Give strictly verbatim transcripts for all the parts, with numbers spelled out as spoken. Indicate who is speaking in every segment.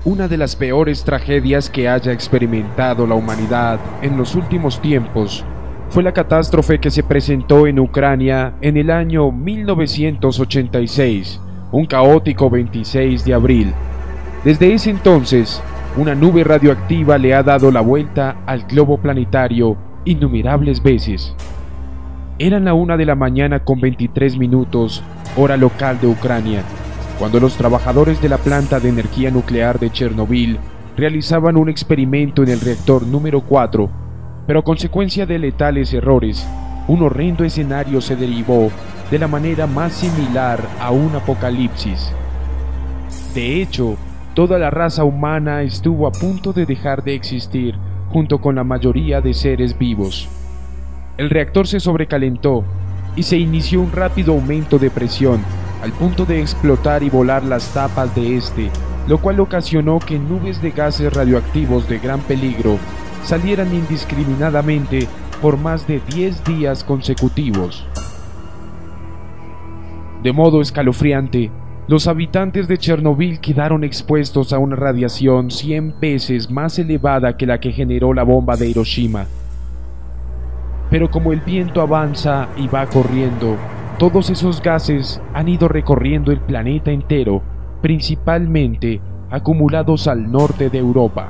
Speaker 1: Una de las peores tragedias que haya experimentado la humanidad en los últimos tiempos fue la catástrofe que se presentó en Ucrania en el año mil novecientos ochenta y seis, un caótico veintiséis de abril. Desde ese entonces, una nube radioactiva le ha dado la vuelta al globo planetario innumerables veces. Eran la una de la mañana con veintitrés minutos, hora local de Ucrania, cuando los trabajadores de la planta de energía nuclear de Chernobyl realizaban un experimento en el reactor número cuatro, pero a consecuencia de letales errores, un horrendo escenario se derivó de la manera más similar a un apocalipsis. De hecho, toda la raza humana estuvo a punto de dejar de existir junto con la mayoría de seres vivos. El reactor se sobrecalentó y se inició un rápido aumento de presión al punto de explotar y volar las tapas de este, lo cual ocasionó que nubes de gases radioactivos de gran peligro salieran indiscriminadamente por más de diez días consecutivos. De modo escalofriante, los habitantes de Chernobyl quedaron expuestos a una radiación cien veces más elevada que la que generó la bomba de Hiroshima. Pero como el viento avanza y va corriendo, todos esos gases han ido recorriendo el planeta entero, principalmente acumulados al norte de Europa.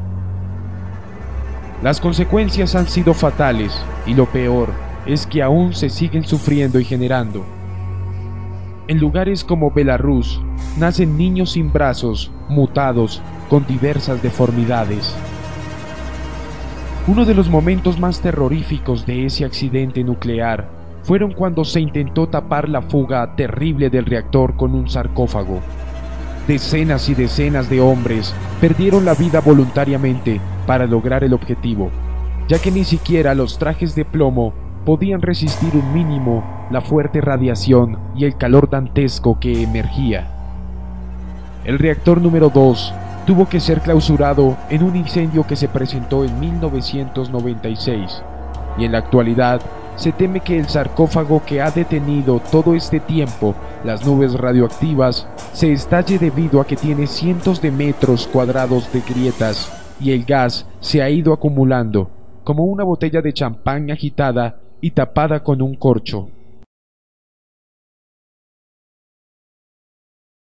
Speaker 1: Las consecuencias han sido fatales y lo peor es que aún se siguen sufriendo y generando. En lugares como Belarus nacen niños sin brazos, mutados, con diversas deformidades. Uno de los momentos más terroríficos de ese accidente nuclear fueron cuando se intentó tapar la fuga terrible del reactor con un sarcófago. Decenas y decenas de hombres perdieron la vida voluntariamente para lograr el objetivo, ya que ni siquiera los trajes de plomo podían resistir un mínimo la fuerte radiación y el calor dantesco que emergía. El reactor número dos tuvo que ser clausurado en un incendio que se presentó en mil novecientos noventa y seis, y en la actualidad se teme que el sarcófago que ha detenido todo este tiempo las nubes radioactivas se estalle debido a que tiene cientos de metros cuadrados de grietas y el gas se ha ido acumulando como una botella de champán agitada y tapada con un corcho.